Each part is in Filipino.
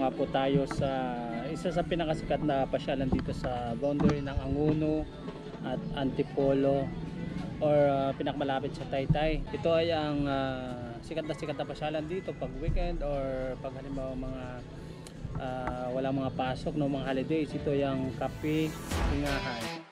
nga po tayo sa isa sa pinakasikat na pasyalan dito sa boundary ng Angono at Antipolo or pinakamalapit sa Taytay. Ito ay ang sikat na pasyalan dito pag weekend or pag halimbawa mga wala mga pasok no, mga holidays. Ito yung Kape Hingahan.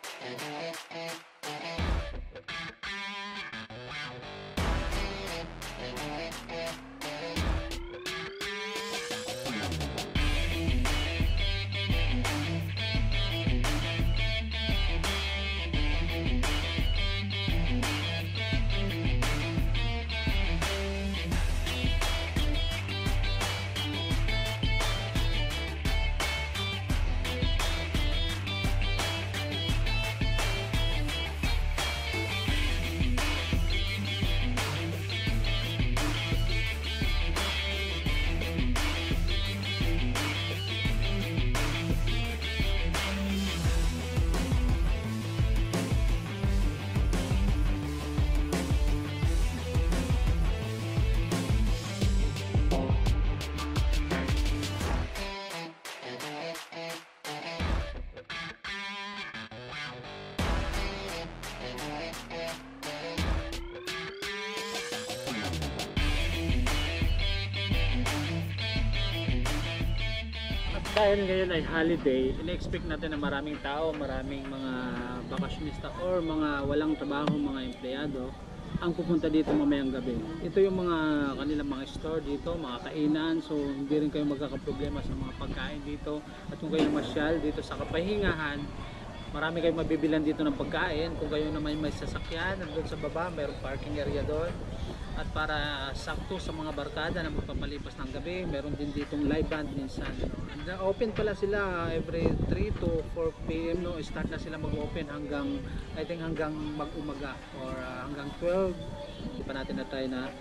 Dahil ngayon ay holiday, ina-expect natin na maraming tao, maraming mga bakasyonista or mga walang trabaho, mga empleyado ang pupunta dito mamayang gabi. Ito yung mga kanilang mga store dito, mga kainan, so hindi rin kayo magkakaproblema sa mga pagkain dito. At kung kayo masyal dito sa Kapahingahan, marami kayong mabibilan dito ng pagkain. Kung kayo naman may sasakyan, nandun sa baba, mayroong parking area doon. At para sakto sa mga barkada na magpapalipas ng gabi, meron din ditong live band minsan. Open pala sila every 3 to 4 PM, no? Start na sila mag-open hanggang, I think hanggang mag-umaga or hanggang 12. Hindi pa natin na-try na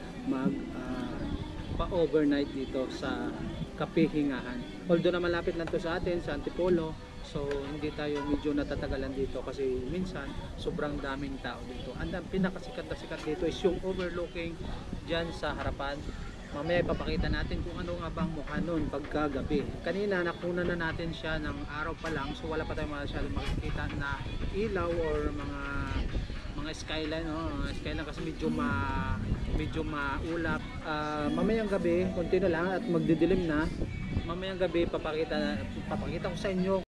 pa-overnight dito sa Kapihingahan. Although na malapit lang to sa atin, sa Antipolo, so hindi tayo medyo natatagalan dito kasi minsan sobrang daming tao dito. And ang pinakasikat na sikat dito is yung overlooking dyan sa harapan. Mamaya ipapakita natin kung ano nga bang mukha nun pagkagabi. Kanina nakuna na natin siya ng araw pa lang, so wala pa tayong masyadong makikita na ilaw or mga skyline, no? Skyline kasi medyo maulap. Mamayang gabi konti na lang at magdidilim na. Mamayang gabi papakita ko sa inyo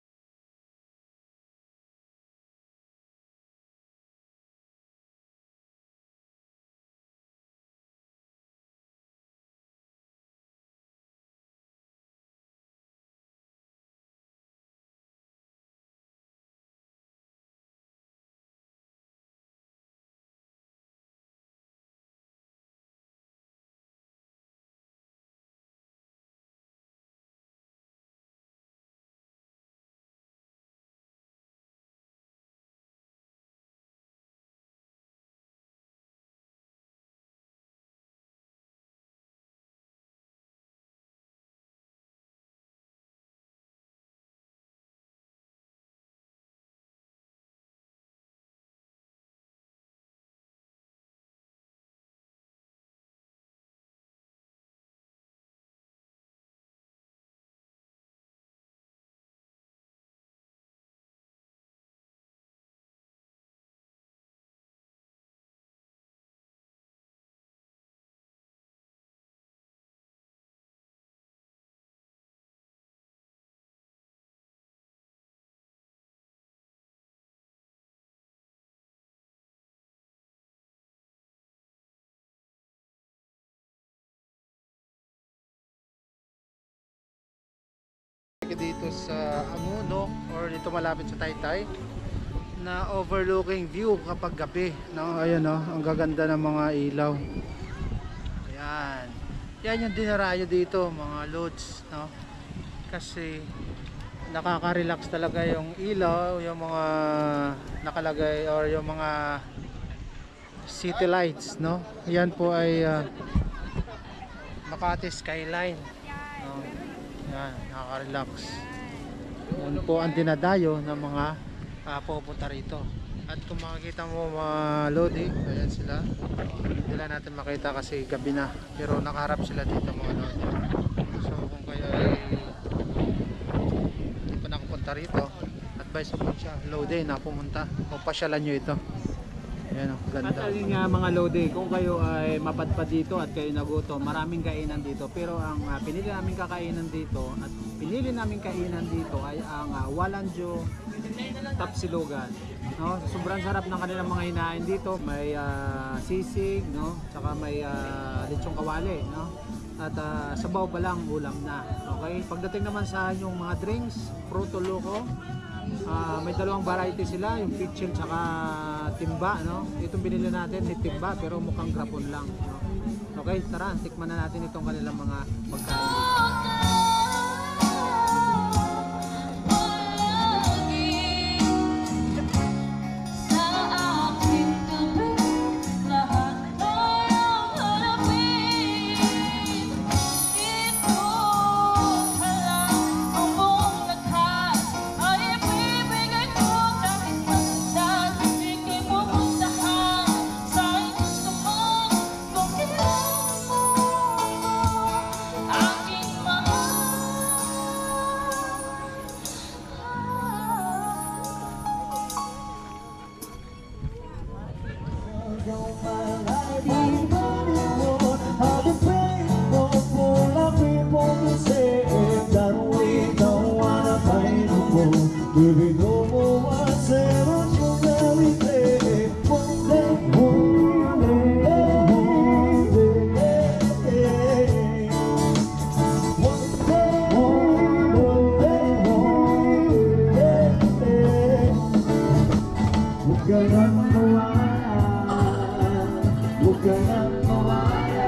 dito sa Angono or dito malapit sa Taytay na overlooking view kapag gabi, no? Ayan, no? Ang gaganda ng mga ilaw. Ayan. Yan yung dinarayo dito, mga loads, no? Kasi nakaka-relax talaga yung ilaw, yung mga nakalagay or yung mga city lights, no? Yan po ay Makati Skyline, no? Yan, nakaka-relax. Yan po ang dinadayo ng mga pupunta rito. At kung makikita mo mga lodi, ayan sila. Hindi lang natin makita kasi gabi na. Pero nakaharap sila dito mga lodi. So kung kayo ay pumunta rito, advisable siya. Low day na pumunta. O pasyalan nyo ito. Ayan, ganda. At alin nga mga low day, kung kayo ay mapadpad dito at kayo nagutom, maraming kainan dito. Pero ang pinili namin kakainan dito at pinili namin kainan dito ay ang Walanjo Tapsilogan. No? Sobrang sarap ng kanilang mga hinain dito. May sisig, no? Tsaka may lechong kawali, no? At sabaw pa lang ulam na. Okay? Pagdating naman sa yung mga drinks, Fruto Loco, may dalawang variety sila, yung pitchil tsaka timba, no? Itong binili natin ni timba pero mukhang grapon lang, no? Okay, tara, tikman na natin itong kanilang mga pagkain. Baby, no more I said I'm so very late. One day, huwag ka nang mawala, huwag ka nang mawala.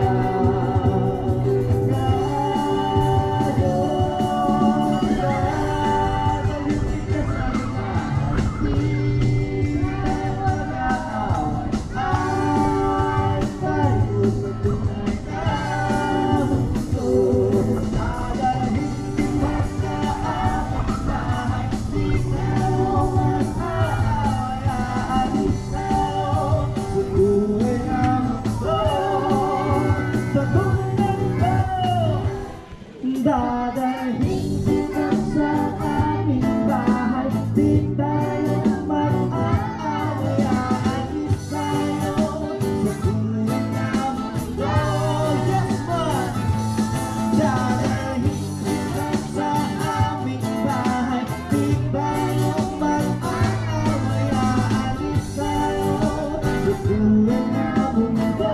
Dadalhin kita sa aming bahay, di tayo mag-aaway. Aalis tayo sa kulay na mundo. Yes, man! Dadalhin kita sa aming bahay, di tayo mag-aaway. Aalis tayo sa kulay na mundo.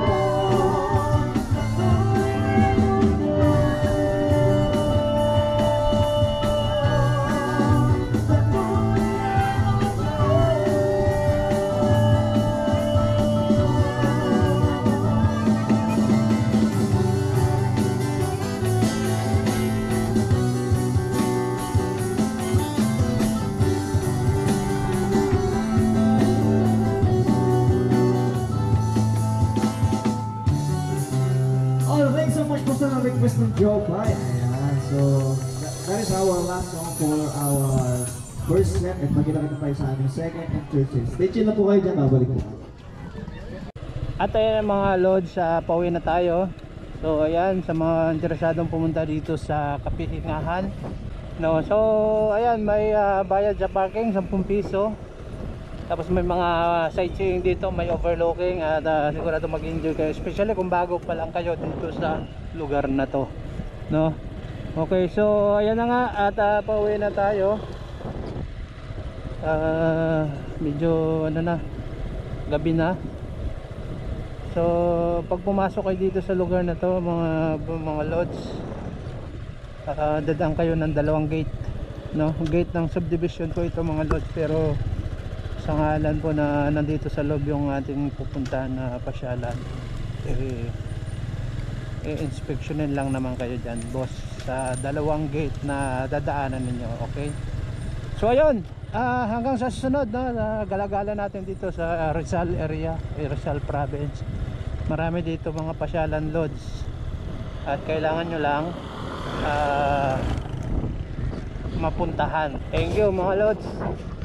Oh, thanks so much po sa request ng Joe Pai. Ayan, so that is our last song for our first set. At magkita-kita tayo sa aming second and third set. Stay tuned na po kayo dyan, babalik po. At ayan mga lods, pauwi na tayo. So ayan, sa mga interesadong pumunta dito sa Kapihingahan, no? So ayan, may bayad sa parking 10 piso. Tapos may mga sightseeing dito, may overlooking at sigurado mag-enjoy kayo, especially kung bago pa lang kayo dito sa lugar na to, no? Okay, so ayan na nga at pauwi na tayo. Medyo ano na, gabi na. So pag pumasok kayo dito sa lugar na to, mga lodge, dadaan kayo ng 2 gate, no? Gate ng subdivision ko ito mga lodge, pero sa ngalan po na nandito sa loob yung ating pupuntahan na pasyalan, i-inspectionin lang naman kayo dyan, boss, sa 2 gate na dadaanan ninyo. Okay, so ayun, hanggang sa susunod, no, galagala natin dito sa Rizal area, Rizal province. Marami dito mga pasyalan lodge at kailangan nyo lang mapuntahan. Thank you mga lodge.